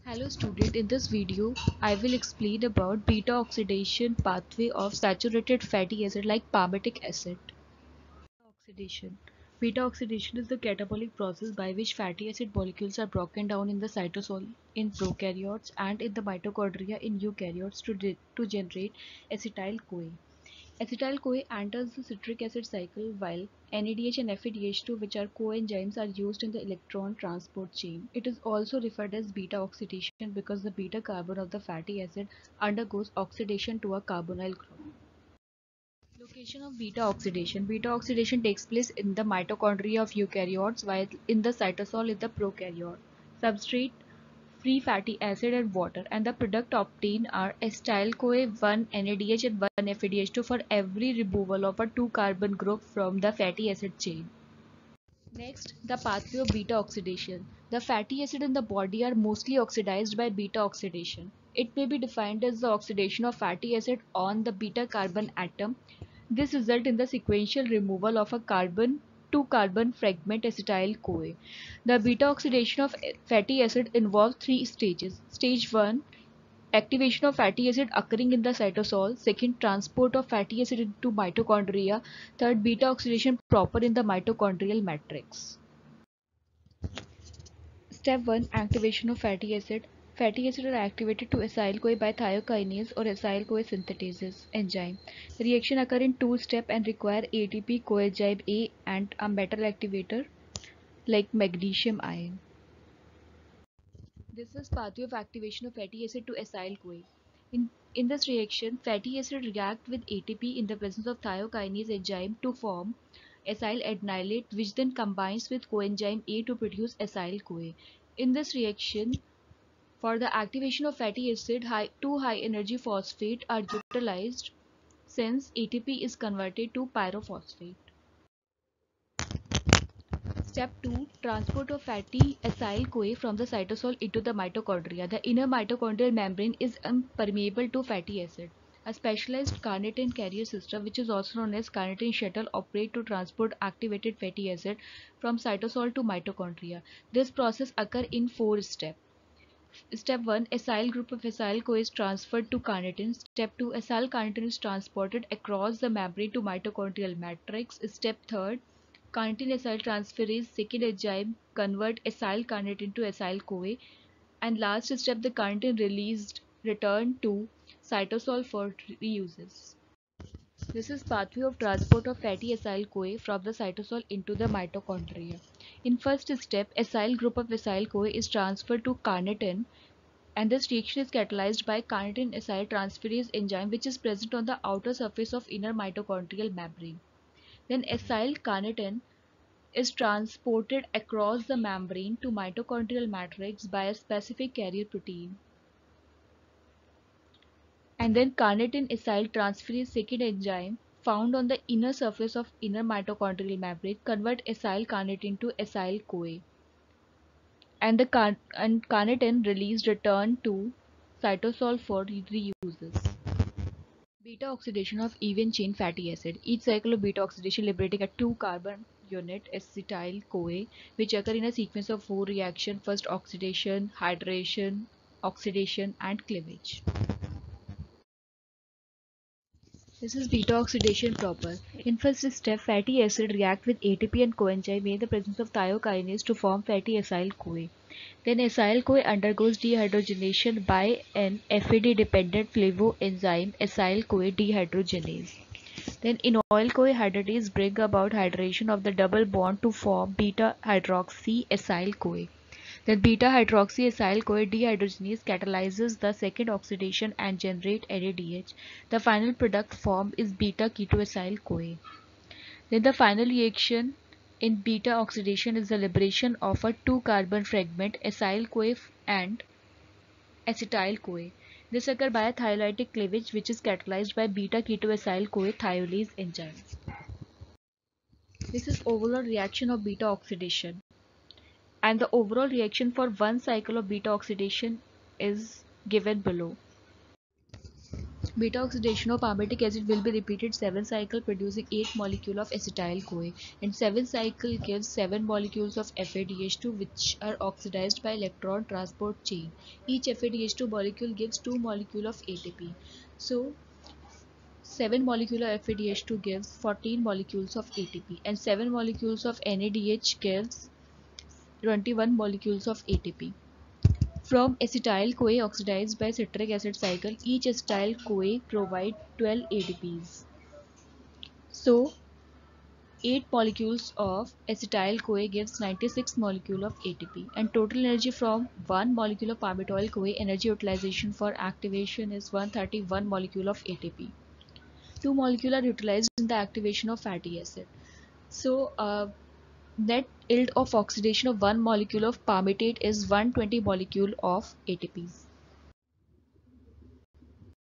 Hello student, in this video I will explain about beta oxidation pathway of saturated fatty acid like palmitic acid. Oxidation. Beta oxidation is the catabolic process by which fatty acid molecules are broken down in the cytosol in prokaryotes and in the mitochondria in eukaryotes to generate acetyl-CoA. Acetyl-CoA enters the citric acid cycle while NADH and FADH2, which are coenzymes, are used in the electron transport chain. It is also referred as beta oxidation because the beta carbon of the fatty acid undergoes oxidation to a carbonyl group. Location of beta oxidation. Beta oxidation takes place in the mitochondria of eukaryotes while in the cytosol in the prokaryote. Substrate free fatty acid and water, and the product obtained are acetyl-CoA, 1 NADH and 1 FADH2 for every removal of a 2 carbon group from the fatty acid chain. Next, the pathway of beta oxidation. The fatty acid in the body are mostly oxidized by beta oxidation. It may be defined as the oxidation of fatty acid on the beta carbon atom. This results in the sequential removal of a carbon 2-carbon fragment acetyl-CoA. The beta oxidation of fatty acid involves three stages. Stage 1, activation of fatty acid occurring in the cytosol. Second, transport of fatty acid into mitochondria. Third, beta oxidation proper in the mitochondrial matrix. Step 1, activation of fatty acid. Fatty acids are activated to acyl-CoA by thiokinase or acyl-CoA synthetases enzyme. The reaction occurs in two steps and require ATP, coenzyme A, and a metal activator like magnesium ion. This is pathway of activation of fatty acid to acyl-CoA. In this reaction, fatty acid react with ATP in the presence of thiokinase enzyme to form acyl adenylate, which then combines with coenzyme A to produce acyl-CoA. In this reaction, for the activation of fatty acid, two high-energy phosphate are utilized since ATP is converted to pyrophosphate. Step 2, transport of fatty acyl-CoA from the cytosol into the mitochondria. The inner mitochondrial membrane is impermeable to fatty acid. A specialized carnitine carrier system, which is also known as carnitine shuttle, operates to transport activated fatty acid from cytosol to mitochondria. This process occurs in 4 steps. Step 1, acyl group of acyl-CoA is transferred to carnitine. Step 2, acyl carnitine is transported across the membrane to mitochondrial matrix. Step 3, carnitine acyl transferase second enzyme convert acyl carnitine to acyl-CoA. And last step, the carnitine released return to cytosol for reuses. This is pathway of transport of fatty acyl-CoA from the cytosol into the mitochondria. In first step, acyl group of acyl-CoA is transferred to carnitine, and this reaction is catalyzed by carnitine acyl transferase enzyme, which is present on the outer surface of inner mitochondrial membrane. Then acyl carnitine is transported across the membrane to mitochondrial matrix by a specific carrier protein. And then carnitine acyl transferase second enzyme found on the inner surface of inner mitochondrial membrane convert acyl carnitine to acyl-CoA. And the carnitine released return to cytosol for reuses. Beta oxidation of even chain fatty acid. Each cycle of beta oxidation liberating a 2-carbon unit acetyl-CoA, which occur in a sequence of 4 reactions: first oxidation, hydration, oxidation, and cleavage. This is beta oxidation proper. In first step, fatty acid react with ATP and coenzyme A in the presence of thiokinase to form fatty acyl-CoA. Then acyl-CoA undergoes dehydrogenation by an FAD-dependent flavoenzyme acyl-CoA dehydrogenase. Then enoyl-CoA hydratase bring about hydration of the double bond to form beta-hydroxy-acyl-CoA. Then beta-hydroxy-acyl-CoA dehydrogenase catalyzes the second oxidation and generate NADH. The final product formed is beta-ketoacyl-CoA. Then the final reaction in beta oxidation is the liberation of a 2-carbon fragment acyl-CoA and acetyl-CoA. This occurs by a thiolytic cleavage, which is catalyzed by beta-ketoacyl-CoA thiolase enzyme. This is overall reaction of beta oxidation, and the overall reaction for one cycle of beta oxidation is given below. Beta oxidation of palmitic acid will be repeated 7 cycles producing 8 molecules of acetyl-CoA, and 7 cycle gives 7 molecules of FADH2 which are oxidized by electron transport chain. Each FADH2 molecule gives 2 molecules of ATP. So 7 molecules of FADH2 gives 14 molecules of ATP, and 7 molecules of NADH gives 21 molecules of ATP. From acetyl-CoA oxidized by citric acid cycle, each acetyl-CoA provide 12 ATPs. So 8 molecules of acetyl-CoA gives 96 molecules of ATP, and total energy from 1 molecule of palmitoyl-CoA energy utilization for activation is 131 molecule of ATP. 2 molecules are utilized in the activation of fatty acid. So net yield of oxidation of 1 molecule of palmitate is 120 molecule of ATPs.